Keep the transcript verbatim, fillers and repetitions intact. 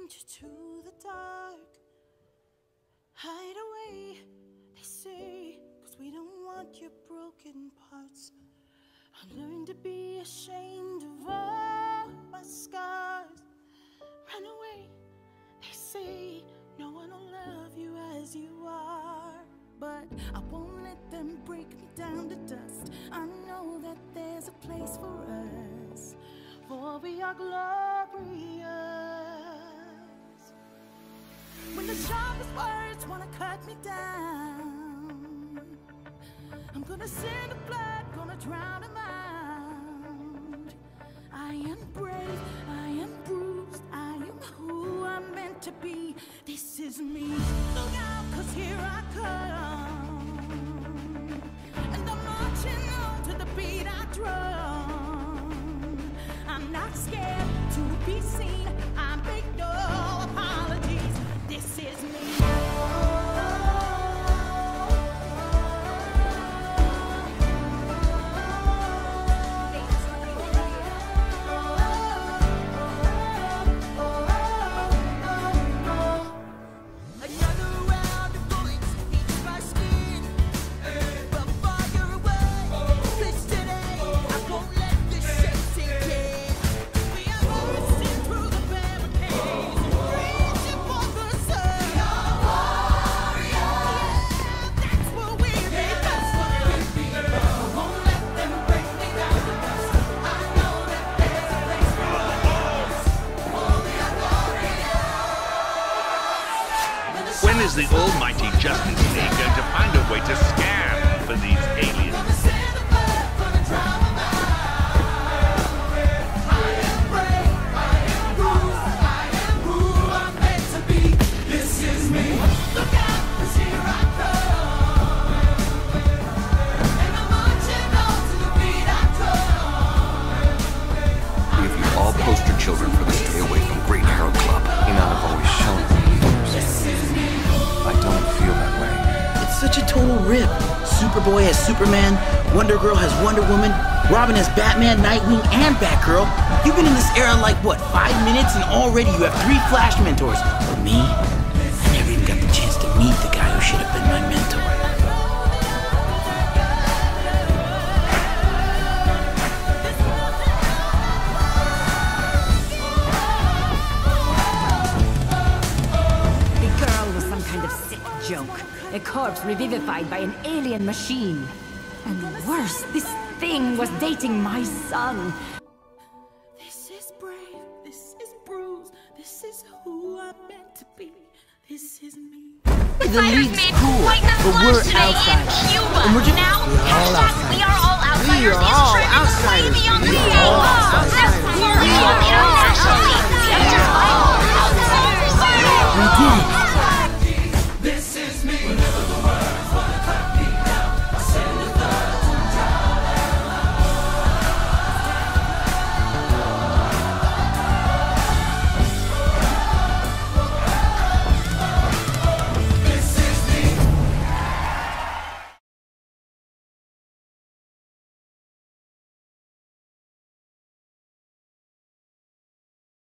you to the dark. Hide away, they say, cause we don't want your broken parts. I learned to be ashamed of all my scars. Run away, they say, no one will love you as you are. But I won't let them break me down to dust. I know that there's a place for us, for we are glorious. When the sharpest words wanna cut me down, I'm gonna send the blood, gonna drown them out. I am brave, I am bruised, I am who I'm meant to be. This is me. Look out, cause here I come, and I'm marching on to the beat I drum. I'm not scared to be seen, I make no apologies. This is me. When is the almighty Justice League going to find a way to scan for these aliens? If you all poster children for the Stay Away from Great Arrow Club, you know I've always shown them. I don't feel that way. It's such a total rip. Superboy has Superman, Wonder Girl has Wonder Woman, Robin has Batman, Nightwing, and Batgirl. You've been in this era like, what, five minutes and already you have three Flash mentors. But me, I never even got the chance to meet the guy who should have been my mentor. Joke. A corpse revivified by an alien machine. And worse, this thing was dating my son. This is brave, this is bruised, this is who I'm meant to be. This is me. The league's cool, but we're outsiders. And we're just now, we are all outsiders. We are all outsiders. We are all outsiders. We are all outsiders. We are all outsiders.